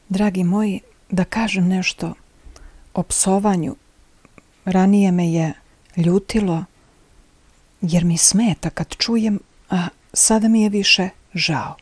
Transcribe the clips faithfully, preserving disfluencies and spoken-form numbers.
Dragi moji, da kažem nešto o psovanju. Ranije me je ljutilo jer mi smeta kad čujem, a sada mi je više žao.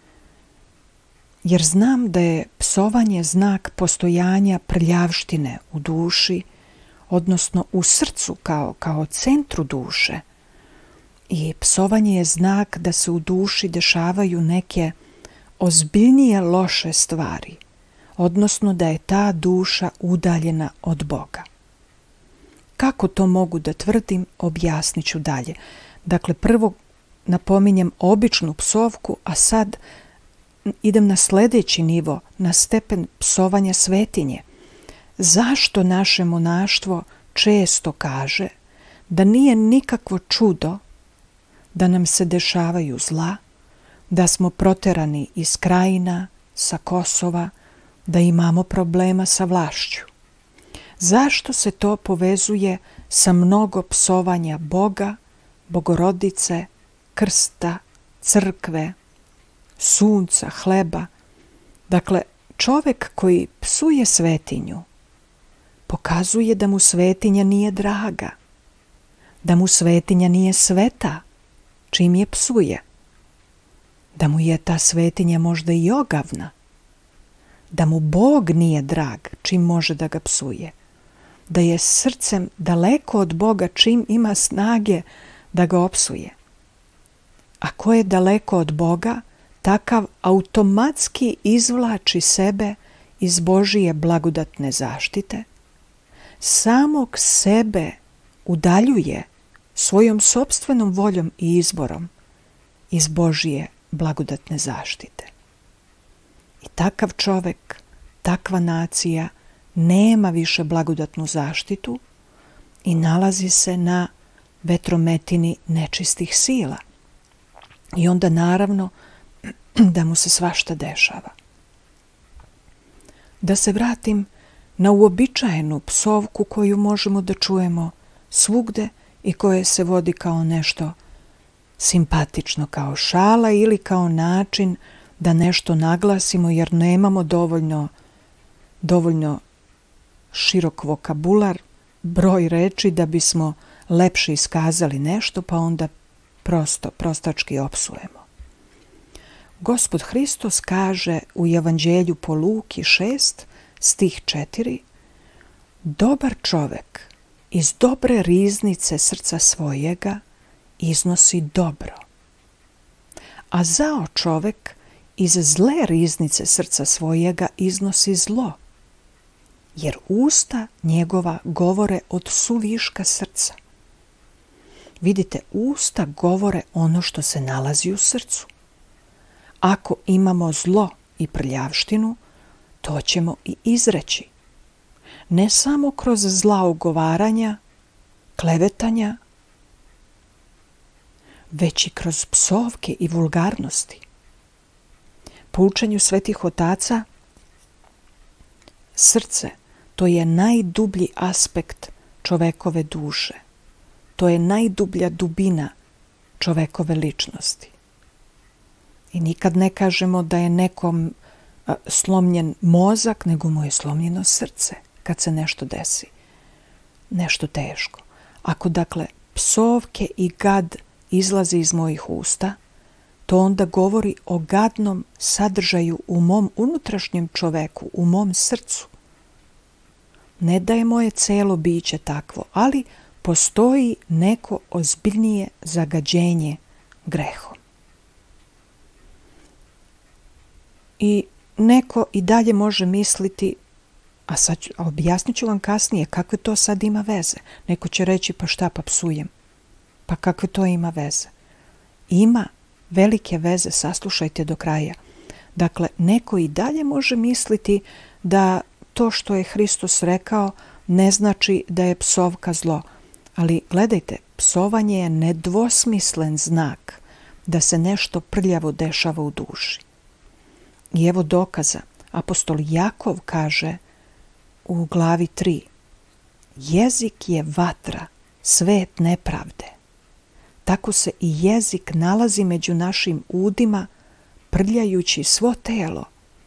Jer znam da je psovanje znak postojanja prljavštine u duši, odnosno u srcu kao, kao centru duše. I psovanje je znak da se u duši dešavaju neke ozbiljnije loše stvari, odnosno da je ta duša udaljena od Boga. Kako to mogu da tvrdim, objasnit ću dalje. Dakle, prvo napominjem običnu psovku, a sad idem na sljedeći nivo, na stepen psovanja svetinje. Zašto naše monaštvo često kaže da nije nikakvo čudo da nam se dešavaju zla, da smo proterani iz Krajina, sa Kosova, da imamo problema sa vlašću? Zašto se to povezuje sa mnogo psovanja Boga, Bogorodice, krsta, crkve, sunca, hleba? Dakle, čovjek koji psuje svetinju pokazuje da mu svetinja nije draga, da mu svetinja nije sveta, čim je psuje, da mu je ta svetinja možda i ogavna, da mu Bog nije drag, čim može da ga psuje, da je srcem daleko od Boga čim ima snage da ga opsuje. A ko je daleko od Boga, takav automatski izvlači sebe iz Božije blagodatne zaštite, samog sebe udaljuje svojom sopstvenom voljom i izborom iz Božije blagodatne zaštite. I takav čovjek, takva nacija nema više blagodatnu zaštitu i nalazi se na vetrometini nečistih sila. I onda naravno da mu se svašta dešava. Da se vratim na uobičajenu psovku koju možemo da čujemo svugde i koja se vodi kao nešto simpatično, kao šala ili kao način da nešto naglasimo jer nemamo dovoljno, dovoljno širok vokabular, broj reči da bismo lepše iskazali nešto, pa onda prosto, prostački opsujemo. Gospod Hristos kaže u Evanđelju po Luki šest, stih četiri: dobar čovek iz dobre riznice srca svojega iznosi dobro, a zao čovek iz zle riznice srca svojega iznosi zlo, jer usta njegova govore od suviška srca. Vidite, usta govore ono što se nalazi u srcu. Ako imamo zlo i prljavštinu, to ćemo i izreći. Ne samo kroz zla ugovaranja, klevetanja, već i kroz psovke i vulgarnosti. Po učenju svetih otaca, srce to je najdublji aspekt čovekove duše. To je najdublja dubina čovekove ličnosti. I nikad ne kažemo da je nekom a, slomljen mozak, nego mu je slomljeno srce kad se nešto desi. Nešto teško. Ako, dakle, psovke i gad izlaze iz mojih usta, to onda govori o gadnom sadržaju u mom unutrašnjem čoveku, u mom srcu. Ne da je moje celo biće takvo, ali postoji neko ozbiljnije zagađenje grehom. I neko i dalje može misliti, a sad ću, objasnit ću vam kasnije kakve to sad ima veze. Neko će reći, pa šta, pa psujem. Pa kakve to ima veze? Ima velike veze, saslušajte do kraja. Dakle, neko i dalje može misliti da to što je Hristos rekao ne znači da je psovka zlo. Ali gledajte, psovanje je nedvosmislen znak da se nešto prljavo dešava u duši. I evo dokaza. Apostol Jakov kaže u glavi tri: jezik je vatra, svet nepravde. Tako se i jezik nalazi među našim udima, prljajući svo telo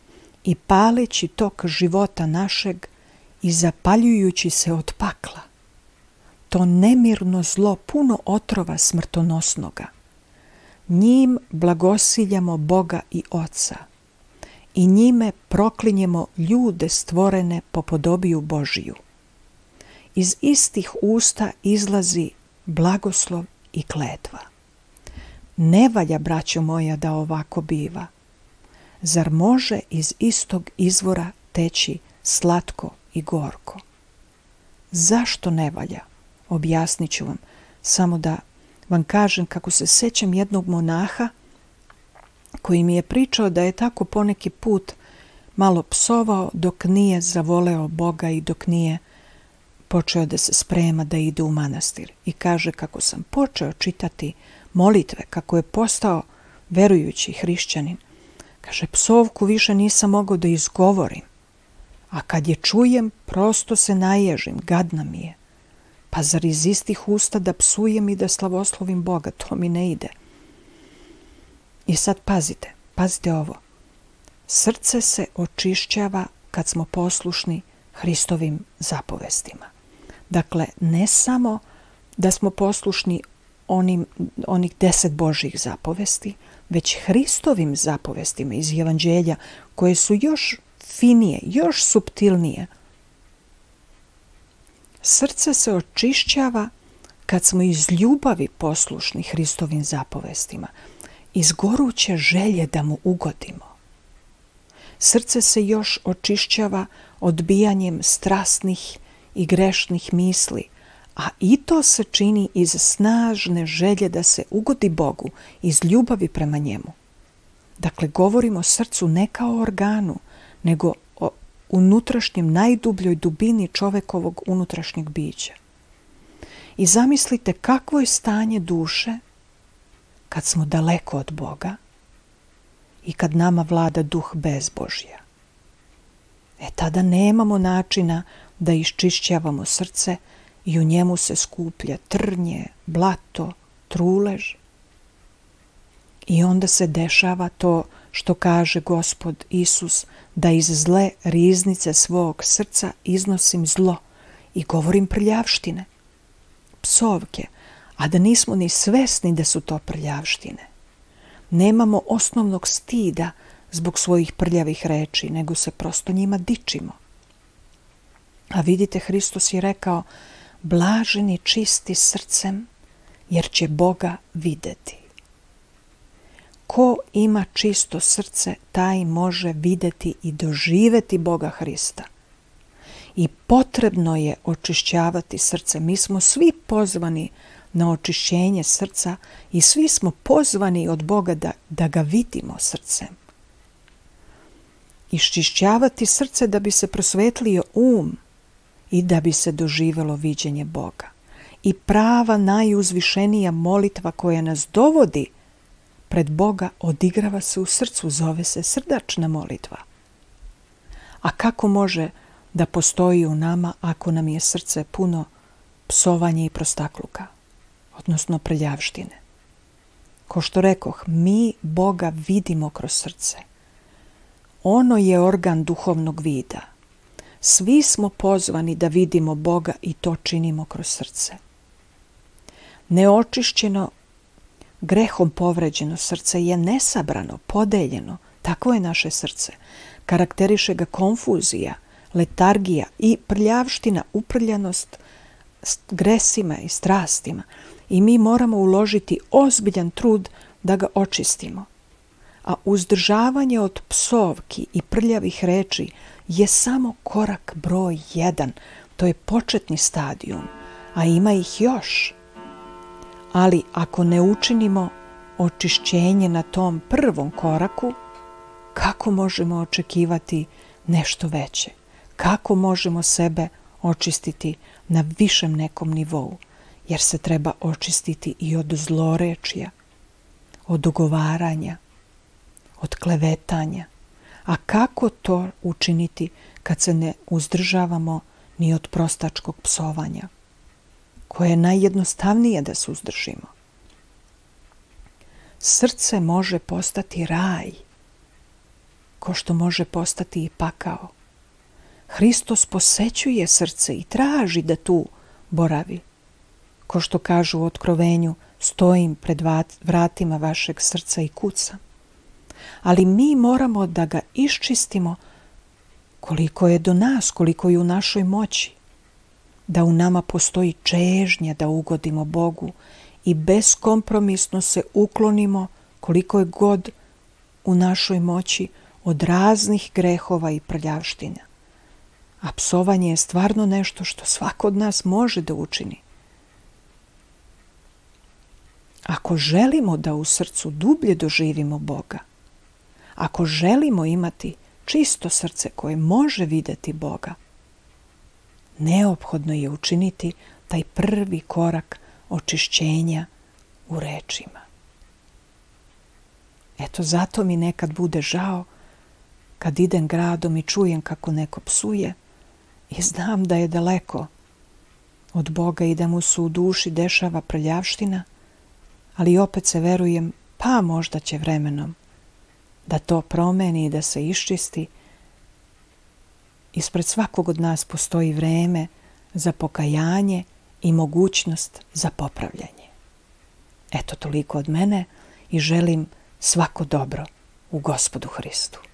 i paleći tok života našeg i zapaljujući se od pakla. To nemirno zlo puno otrova smrtonosnoga. Njim blagosiljamo Boga i Oca i njime proklinjemo ljude stvorene po podobiju Božiju. Iz istih usta izlazi blagoslov i kletva. Ne valja, braćo moja, da ovako biva. Zar može iz istog izvora teći slatko i gorko? Zašto ne valja? Objasnit ću vam, samo da vam kažem kako se sećam jednog monaha koji mi je pričao da je tako poneki put malo psovao dok nije zavoleo Boga i dok nije počeo da se sprema da ide u manastir. I kaže, kako sam počeo čitati molitve, kako je postao verujući hrišćanin, kaže, psovku više nisam mogao da izgovorim, a kad je čujem, prosto se naježim, gadna mi je. Pa zar iz istih usta da psujem i da slavoslovim Boga, to mi ne ide. I sad pazite, pazite ovo. Srce se očišćava kad smo poslušni Hristovim zapovestima. Dakle, ne samo da smo poslušni onim, onih deset Božjih zapovesti, već Hristovim zapovestima iz Evanđelja, koje su još finije, još suptilnije. Srce se očišćava kad smo iz ljubavi poslušni Hristovim zapovestima, iz goruće želje da mu ugodimo. Srce se još očišćava odbijanjem strasnih i grešnih misli, a i to se čini iz snažne želje da se ugodi Bogu, iz ljubavi prema njemu. Dakle, govorimo o srcu ne kao organu, nego o unutrašnjem, najdubljoj dubini čovekovog unutrašnjeg bića. I zamislite kakvo je stanje duše kad smo daleko od Boga i kad nama vlada duh bezbožja. E tada nemamo načina da iščišćavamo srce i u njemu se skuplja trnje, blato, trulež. I onda se dešava to što kaže Gospod Isus, da iz zle riznice svog srca iznosim zlo i govorim prljavštine, psovke, a da nismo ni svesni da su to prljavštine. Nemamo osnovnog stida zbog svojih prljavih reči, nego se prosto njima dičimo. A vidite, Hristos je rekao, blaženi čisti srcem, jer će Boga videti. Ko ima čisto srce, taj može videti i doživeti Boga Hrista. I potrebno je očišćavati srce. Mi smo svi pozvani na očišćenje srca i svi smo pozvani od Boga da, da ga vidimo srcem. Iščišćavati srce da bi se prosvetlio um i da bi se doživelo viđenje Boga. I prava najuzvišenija molitva koja nas dovodi pred Boga odigrava se u srcu, zove se srdačna molitva. A kako može da postoji u nama ako nam je srce puno psovanja i prostakluka, odnosno prljavštine? Ko što rekoh, mi Boga vidimo kroz srce. Ono je organ duhovnog vida. Svi smo pozvani da vidimo Boga i to činimo kroz srce. Neočišćeno, grehom povređeno srce je nesabrano, podeljeno. Takvo je naše srce. Karakteriše ga konfuzija, letargija i prljavština, uprljanost gresima i strastima. I mi moramo uložiti ozbiljan trud da ga očistimo. A uzdržavanje od psovki i prljavih reči je samo korak broj jedan. To je početni stadijum, a ima ih još. Ali ako ne učinimo očišćenje na tom prvom koraku, kako možemo očekivati nešto veće? Kako možemo sebe očistiti na višem nekom nivou? Jer se treba očistiti i od zlorečija, od ugovaranja, od klevetanja. A kako to učiniti kad se ne uzdržavamo ni od prostačkog psovanja, koje je najjednostavnije da se uzdržimo? Srce može postati raj ko što može postati i pakao. Hristos posećuje srce i traži da tu boravi. Ko što kažu u Otkrovenju, stojim pred vratima vašeg srca i kucam. Ali mi moramo da ga iščistimo koliko je do nas, koliko je u našoj moći. Da u nama postoji čežnja da ugodimo Bogu i beskompromisno se uklonimo koliko je god u našoj moći od raznih grehova i prljavština. A psovanje je stvarno nešto što svako od nas može da učini. Ako želimo da u srcu dublje doživimo Boga, ako želimo imati čisto srce koje može vidjeti Boga, neophodno je učiniti taj prvi korak očišćenja u rečima. Eto, zato mi nekad bude žao kad idem gradom i čujem kako neko psuje i znam da je daleko od Boga i da mu se u duši dešava prljavština, ali opet se verujem, pa možda će vremenom da to promeni i da se iščisti. Ispred svakog od nas postoji vreme za pokajanje i mogućnost za popravljanje. Eto, toliko od mene i želim svako dobro u Gospodu Hristu.